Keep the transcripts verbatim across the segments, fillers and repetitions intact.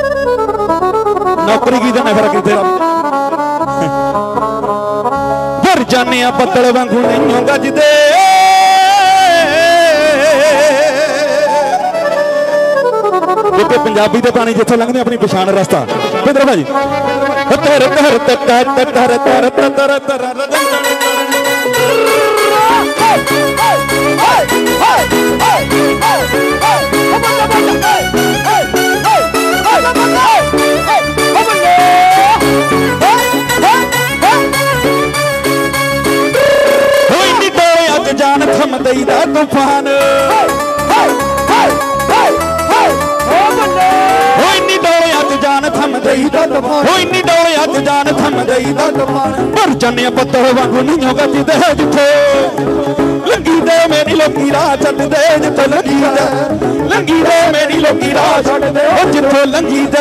नौकरी की देना फिर किते फिर जाने बदल वांगू नहीं गजदे क्योंकि पंजाबी के पानी जिथे लंघते अपनी पछाण रास्ता किधर भाजी तर तर तर तर तर तर तर जान थम दई दा तूफान जान थम दई दा जान थम दई दा पर जन्ने पत्थर वांगू नहीं गजदे जिथे लंगी दे मेरी लोकी राह छड्ड दे जिथे लंगी दे लंगी दे मेरी लोकी राह छड्ड दे जिथे लंगी दे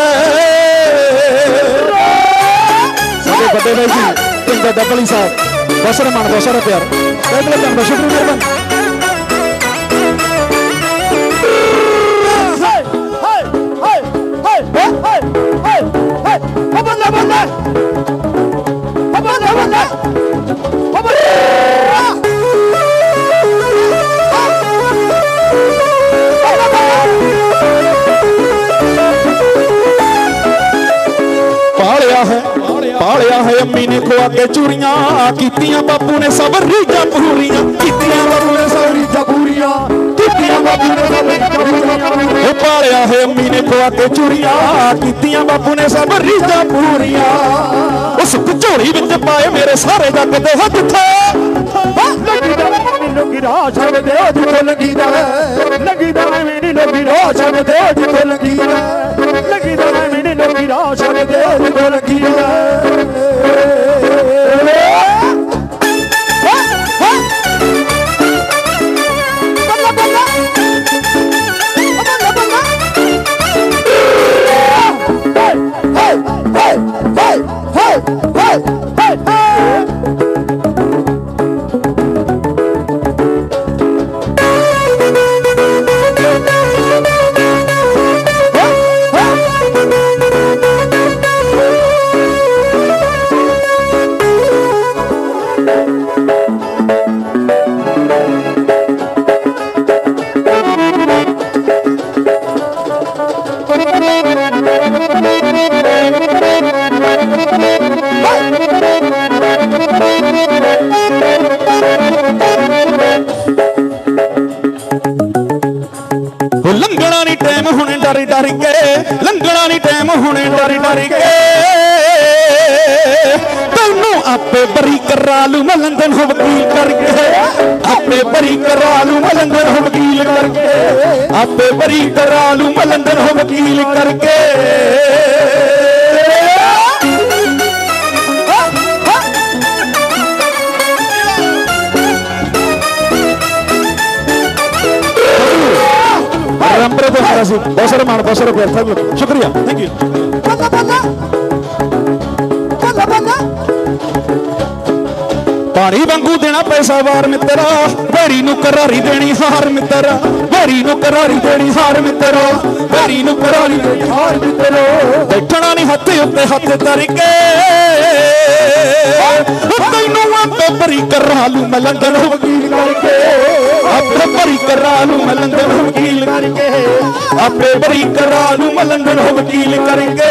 साडे बड़े भाई जी पिंड डबली साहब दस रमान दस प्यार कहते शुक्रिया पालिया है पालिया है अम्मी ने खुआ के चूरियां कीतियां बापू ने सब रीझां पूरियां कीतियां बापू ने सब रीझां पूरियां कीतियां बापू ने सब रीझां पूरियां पालिया है अम्मी ने खुआ के चूरियां कीतियां बापू ने सब रीझां पूरियां उस झोली विच पाए मेरे सारे जग दे हथ थे लोकी राह छड्ड दे जिथे लगी दा लगी दा मेरी लोकी राह छड्ड दे जिथे लगी दा लगी दा मेरी लोकी राह छड्ड दे जिथे लगी दा लंघना नहीं टाइम हुणे डर डर के लंघना नहीं टाइम हुणे डर डर के तैनू आपे बरी करा लू मैं लंदन हो वकील करके आपे बरी करा लू मैं लंदन हो वकील करके आपे बरी करा लू मैं लंदन हो वकील करके बहुत सारे मान बहुत सारे प्यार थैंक शुक्रिया थैंक यू पानी वांगू देना पैसा वार मित्रा भेरी नू करारी देनी हार मित्रा भेरी नू करारी देनी हार मित्रा भेरी नू करारी देनी हार मित्रा बैठना नहीं हथ उत्ते हथ करके तैनू आपे भरी करा लू मैं लंदन वकील करके आपे भरी करा लू मैं लंदन वकील करके आपे भरी करा लू मैं लंदन वकील करके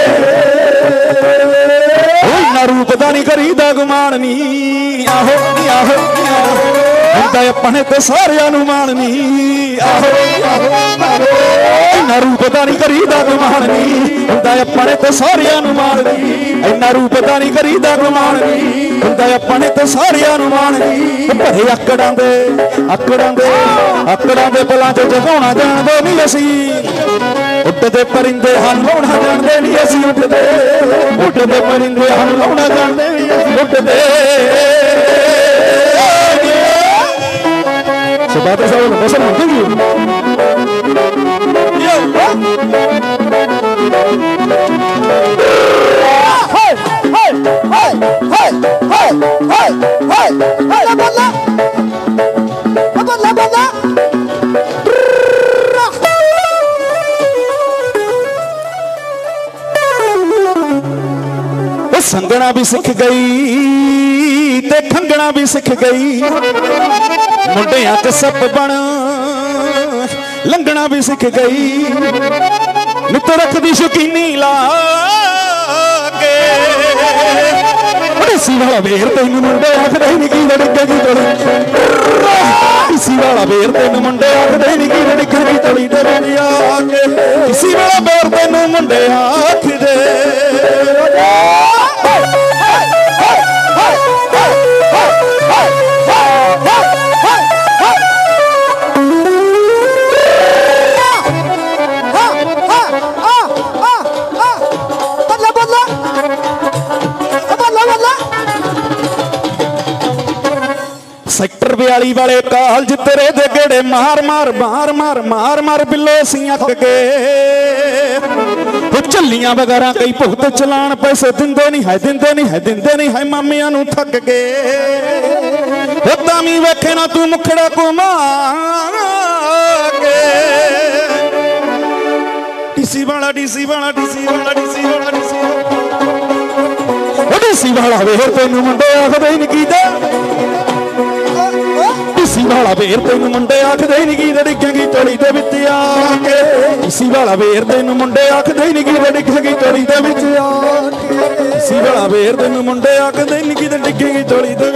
ना रूप दा नहीं करीदा गुमान नी आहो आहो हुंदा अपने ते सारियां नू मान नी आहो ना रूप दा नहीं करीदा गुमान नी हुंदा अपने ते सारियां नू मान नी इन्ना रूप दा नहीं करीदा गुमान नी हुंदा अपने ते सारियां नू मान नी भरे आकड़ां दे आकड़ां दे आकड़ां दे बलां च जगाउणा जाणदे नहीं असीं उठते परिंदे हन लौना जानते नहीं असीं उठते उठते परिंदे हन लौना जानते नहीं उठते बात साहब बस थैंक यू हाय हाय हाय हाय हाय हाय हाय बल्ला बल्ला बल्ला बल्ला ਉਹ ਸੰਗਣਾ ਵੀ ਸਿੱਖ ਗਈ ਤੇ ਖੰਗਣਾ ਵੀ ਸਿੱਖ ਗਈ ਮੁੰਡਿਆਂ ਚ ਸੱਪ ਬਣ ਲੰਘਣਾ ਵੀ ਸਿੱਖ ਗਈ ਨਿੱਤ ਰੱਖਦੀ ਸ਼ੁਕੀਨੀ ਲਾ ਕੇ ਢੀਸੀ ਵਾਲਾ ਵੇਰ ਤੈਨੂੰ ਮੁੰਡੇ ਆਖਦੇ ਨਹੀਂ ਕੀ ਲੜਕੇਗੀ ਤੋਲੀ ਢੀਸੀ ਵਾਲਾ ਵੇਰ ਤੈਨੂੰ ਮੁੰਡੇ ਆਖਦੇ ਨਹੀਂ ਕੀ ਲੜਕੇਗੀ ਤੋਲੀ ਤੇ ਵਿੱਚ ਆ ਕੇ ਢੀਸੀ ਵਾਲਾ ਵੇਰ ਤੈਨੂੰ ਮੁੰਡੇ ਆਖਦੇ ਸੈਕਟਰ ਬਿਆਲੀ ਵਾਲੇ ਕਾਲਜ ਤੇਰੇ ਦੇ ਗੇੜੇ ਮਾਰ ਮਾਰ ਮਾਰ ਮਾਰ ਮਾਰ ਮਾਰ ਬਿੱਲੋ ਸੀ ਅੱਕ ਗਏ ਉਹ ਝੱਲੀਆਂ ਵਗੈਰਾ ਕਈ ਭੁਗਤ ਚਲਾਣ ਪੈਸੇ ਦਿੰਦੇ ਨਹੀਂ ਹੈ ਦਿੰਦੇ ਨਹੀਂ ਹੈ ਦਿੰਦੇ ਨਹੀਂ ਹੈ ਮਾਮਿਆਂ ਨੂੰ ਥੱਕ ਗਏ ਉਹ ਤਾਂ ਵੀ ਵੇਖੇ ਨਾ ਤੂੰ ਮੁਖੜਾ ਘੁਮਾ ਕੇ ਡੀਸੀ ਵਾਲਾ ਡੀਸੀ ਵਾਲਾ ਡੀਸੀ ਵਾਲਾ ਡੀਸੀ ਵਾਲਾ ਡੀਸੀ ਉਹ ਡੀਸੀ ਵਾਲਾ ਵੇਰ ਤੈਨੂੰ ਮੁੰਡੇ ਆਖਦੇ ਹੀ ਨਹੀਂ ਕੀਦਾ ਢੀਸੀ ਵਾਲਾ ਵੇਰ ਤੈਨੂੰ ਮੁੰਡੇ ਆਖਦੇ ਨਹੀਂ ਕੀ ਰੜਕੇਗੀ ਟੋਲੀ ਦੇ ਵਿੱਚ ਆ ਕੇ ਢੀਸੀ ਵਾਲਾ ਵੇਰ ਤੈਨੂੰ ਮੁੰਡੇ ਆਖਦੇ ਨਹੀਂ ਕੀ ਰੜਕੇਗੀ ਟੋਲੀ ਦੇ ਵਿੱਚ ਆ ਕੇ ਢੀਸੀ ਵਾਲਾ ਵੇਰ ਤੈਨੂੰ ਮੁੰਡੇ ਆਖਦੇ ਨਹੀਂ ਕੀ ਰੜਕੇਗੀ ਟੋਲੀ ਦੇ